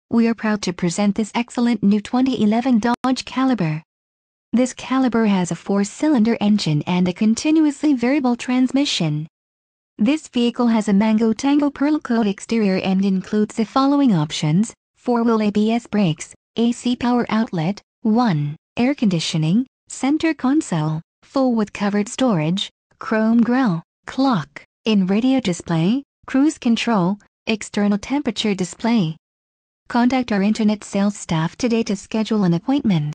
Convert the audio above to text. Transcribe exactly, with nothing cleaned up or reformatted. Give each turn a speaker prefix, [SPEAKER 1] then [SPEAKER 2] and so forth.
[SPEAKER 1] We are proud to present this excellent new twenty eleven Dodge Caliber. This Caliber has a four-cylinder engine and a continuously variable transmission. This vehicle has a Mango Tango Pearlcoat exterior and includes the following options: four-wheel A B S brakes, A C power outlet, one, air conditioning, center console, full with covered storage, chrome grille, clock, in-radio display, cruise control, external temperature display. Contact our internet sales staff today to schedule an appointment.